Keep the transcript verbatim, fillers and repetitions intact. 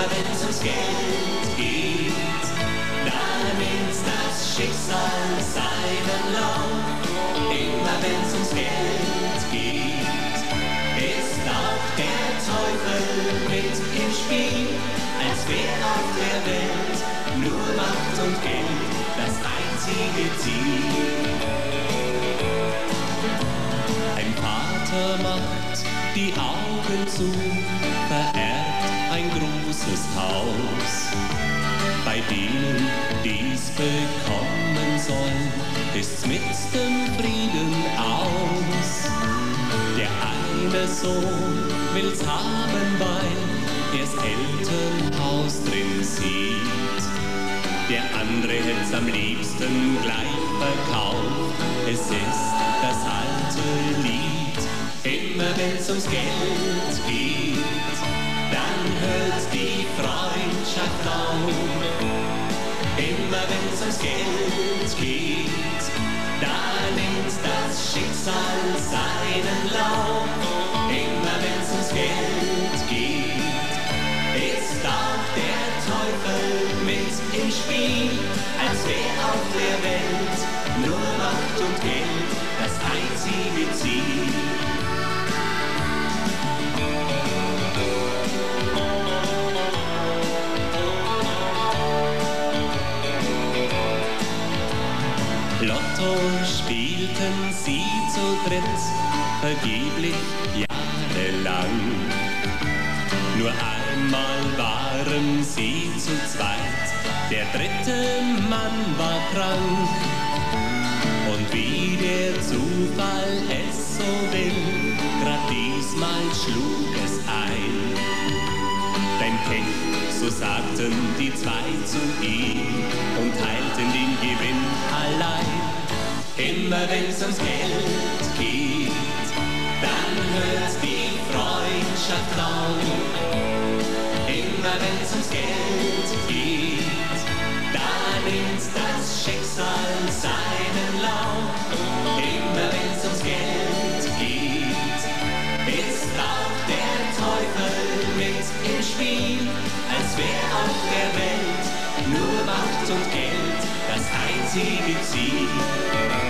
wenn's ums Geld geht, dann nimmt das Schicksal seinen Lauf. Immer wenn's ums Geld geht, ist auch der Teufel mit im Spiel, als wär auf der Welt nur Macht und Geld das einzige Ziel. Ein Vater macht die Augen zu, vererbt ein großes Haus. Bei denen, die's bekommen sollen, ist's mit dem Frieden aus. Der eine Sohn will's haben, weil er's Elternhaus drin sieht. Der andere hätt's am liebsten gleich verkauft. Es ist das alte Lied. Immer wenn's ums Geld geht, dann hört die Freundschaft auf. Immer wenn's ums Geld geht, da nimmt das Schicksal seinen Lauf. Immer wenn's ums Geld geht, ist auch der Teufel mit im Spiel, als wär auf der Welt nur Macht und Geld das einzige Ziel. Lotto spielten sie zu dritt, vergeblich jahrelang. Nur einmal waren sie zu zweit, der dritte Mann war krank. Und wie der Zufall es so will, grad diesmal schlug es ein. Dein Pech, so sagten die zwei zu ihm und teilten den Gewinn allein. Immer wenn's ums Geld geht, dann hört die Freundschaft auf. Immer wenn's ums Geld geht, da nimmt das Schicksal seinen Lauf. Immer wenn's ums Geld geht, ist auch der Teufel mit im Spiel, als wär auf der Welt nur Macht und Geld das einzige Ziel.